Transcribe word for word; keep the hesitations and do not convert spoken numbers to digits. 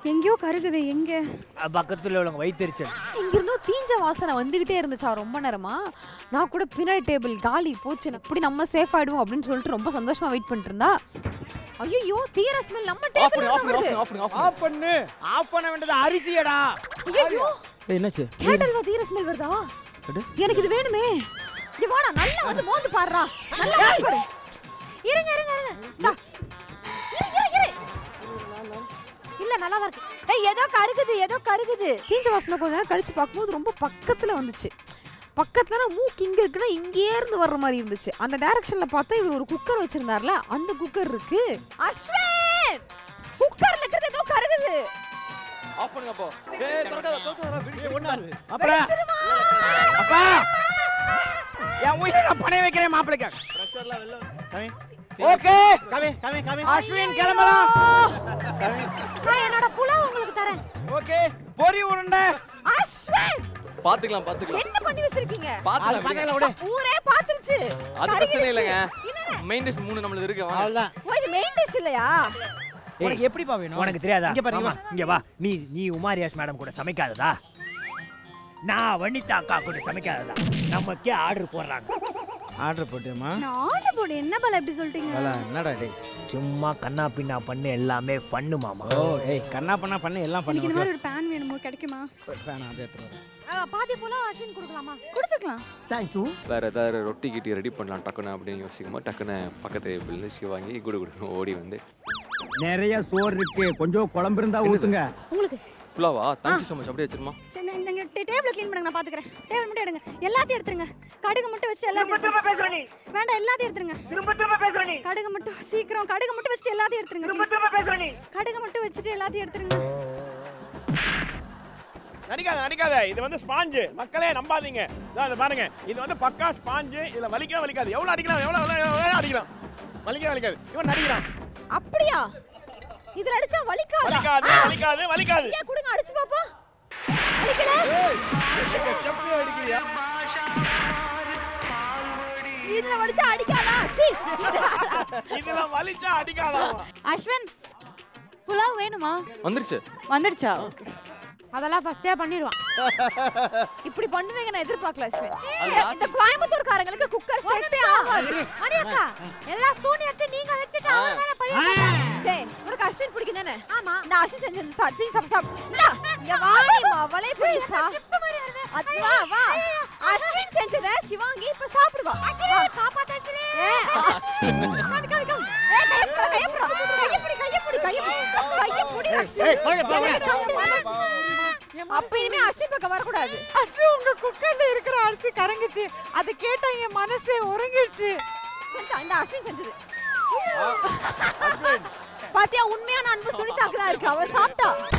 எங்கயோ கருகுது. எங்க? பக்கத்துல உள்ளவங்க வயித்தெரிச்சல். இங்க இருந்தோ தீஞ்ச வாசனை வந்துகிட்டே இருந்துச்சா ரொம்ப நேரமா. நான் கூட பின்னாடி டேபிள் காலி போச்சு, இப்படி நம்ம சேஃப் ஆயிடுவோம் அப்படின்னு சொல்லிட்டு ரொம்ப சந்தோஷமா வெயிட் பண்ணிட்டு இருந்தா, ஐயோ தீர ஸ்மெல் நம்ம டேபிள்ல வருது. ஆஃப் பண்ணு. ஆஃப் பண்ண வேண்டியது அரிசியடா. ஐயோ என்னாச்சு? கேட்டல்வா தீர ஸ்மெல் வருதா? எனக்கு இது வேணுமே. இங்க வாடா, நல்லா வந்து மோந்து பாருடா. நல்லா பாரு. இருங்க இருங்க இருங்க. இல்ல நல்லா தான் இருக்கு. ஏய் ஏதோ கருகுது, ஏதோ கருகுது. தீஞ்ச வாசனை கொஞ்ச நேரம் கழிச்சு பார்க்கும்போது ரொம்ப பக்கத்துல வந்துச்சு. பக்கத்துல மூக்கு இங்க இருக்குன்னா இங்கே இருந்து வர்ற மாதிரி இருந்துச்சு. அந்த டைரக்ஷன்ல பார்த்தா இவர் ஒரு குக்கர் வச்சிருந்தார்ல, அந்த குக்கர் இருக்கு. அஸ்வின், குக்கர்ல இருக்கிறது ஏதோ கருகுது. ஆஃப் பண்ணுங்க அப்போ. ஏய் தொறக்காத தொறக்காத வீடியோ ஓடுது. அப்பா அப்பா என் உயிரை பணை வைக்கிறேன் மாப்பிளைக்கு. பிரஷர்ல வெல்ல. கமி. ஓகே கமி கமி கமி. அஸ்வின் கிளம்பலாம். கமி. நான் என்னோட புலாவ் உங்களுக்கு தரேன். ஓகே பொரி உருண்டை. அஸ்வின் பாத்துக்கலாம் பாத்துக்கலாம். என்ன பண்ணி வச்சிருக்கீங்க? பாத்துக்கலாம் பாத்துக்கலாம் விடு. ஊரே பாத்துருச்சு. அது பிரச்சனை இல்லங்க. மெயின் டிஷ் மூணு நம்மளுக்கு இருக்கு. அவ்வளவுதான். ஓ இது மெயின் டிஷ் இல்லையா? உனக்கு எப்படிப்பா வேணும்? உனக்கு தெரியாதா? இங்க பாருங்க இங்க வா. நீ நீ உமாரியாஸ் மேடம் கூட சமைக்காததா? நான் வனிதா அக்கா கூட சமைக்காததா? நமக்கே ஆர்டர் போடுறாங்க. ஆர்டர் போட்டுமா? நான் ஆர்டர் போடு. என்ன பல இப்படி சொல்லிட்டீங்க? பல என்னடா டேய், சும்மா கண்ணா பின்னா பண்ணு எல்லாமே பண்ணு மாமா. ஓ ஏய் கண்ணா பண்ணா பண்ணு எல்லாம் பண்ணு. எனக்கு இந்த மாதிரி ஒரு பேன் வேணுமோ, கிடைக்குமா? பேன் அதே எடுத்து வர. பாதி புலாவ் அஸ்வின் கொடுக்கலாமா? கொடுத்துக்கலாம். Thank you. வேற ஏதாவது ரொட்டி கிட்டி ரெடி பண்ணலாம் டக்குன்னு அப்படின்னு யோசிக்கும்போது டக்குன்னு பக்கத்து டேபிள்ல சி வாங்கி குடு குடு ஓடி வந்து நிறைய சோறு இருக்கு, கொஞ்சம் குழம்பு இருந்தா ஊத்துங்க. உங்களுக்கு புலாவா? Thank you so much. அப்படியே வச்சிருமா. சரி இந்த டேபிள க்ளீன் பண்ணுங்க, நான் பாத்துக்கறேன். டேபிள் மட்டும் எடுங்க. எல்லாத்தையும் எடுத்துருங்க. கடுகு மட்டும் வச்சு எல்லாத்தையும். திரும்ப பேசுற நீ. வேண்டாம் எல்லாத்தையும் எடுத்துருங்க. திரும்ப திரும்ப பேசுற நீ. கடுகு மட்டும் சீக்கிரம் கடுகு மட்டும் வச்சு எல்லாத்தையும் எடுத்துருங்க. திரும்ப திரும்ப பேசுற நீ. கடுகு மட்டும் வச்சிட்டு எல்லாத்தையும் எடுத்துருங்க. நடிக்காத நடிக்காத. இது வந்து ஸ்பாஞ்ச். மக்களே நம்பாதீங்க. இத பாருங்க. இது வந்து பக்கா ஸ்பாஞ்ச். இதுல வலிக்கவே வலிக்காது. எவ்வளவு அடிக்கலாம் எவ்வளவு எவ்வளவு அடிக்கலாம். வலிக்கவே வலிக்காது. இவன் நடிக்கிறான். அப்படியா? இதுல அடிச்சா வலிக்காதா? வலிக்காது வலிக்காது வலிக்காது. ஏன் குடுங்க அடிச்சு பாப்பா. வலிக்கல? ஏய் செப்பி அடிக்கிறியா? இதுல அடிச்சா அடிக்காதா? சீ. இதுல வலிச்சா அடிக்காதா? அஸ்வின் புலாவ் வேணுமா? வந்துருச்சு. வந்துருச்சா? ஓகே. அதெல்லாம் ஃபர்ஸ்டே பண்ணிடுவான். இப்படி பண்ணுவீங்க நான் எதிர்பார்க்கல அஸ்வின். இந்த கோயம்புத்தூர்காரங்களுக்கு குக்கர் செட்டே ஆகாது. அடி அக்கா, எல்லா சூனியத்தை நீங்க வச்சிட்டு அவர் மேல பழி போடுறீங்க. சே, உனக்கு அஸ்வின் பிடிக்கும் தானே? ஆமா. நான் அஸ்வின் செஞ்ச இந்த சாட்சி சாப் சாப். இந்தா, இங்க வாடிமா, வலை பிடி சா. சிப்ஸ் மாதிரி வருது. அது வா வா. அஸ்வின் செஞ்சத சிவாங்கி இப்ப சாப்பிடுவா. காப்பாத்தச்சிரே. Come come come. ஏய் கையப்புற கையப்புற. கையப்புடி கையப்புடி கையப்புடி. கையப்புடி. அப்ப இனிமே அஸ்வின் பக்கம் வரக்கூடாது. அஸ்வின் உங்க குக்கர்ல இருக்கிற அரிசி கரங்குச்சு. அது கேட்டா என் மனசே உறங்கிடுச்சு. சுனிதா இந்த அஸ்வின் செஞ்சது. பாத்தியா உண்மையான அன்பு சுனிதாக்கு தான் இருக்கு. அவ சாப்பிட்டா.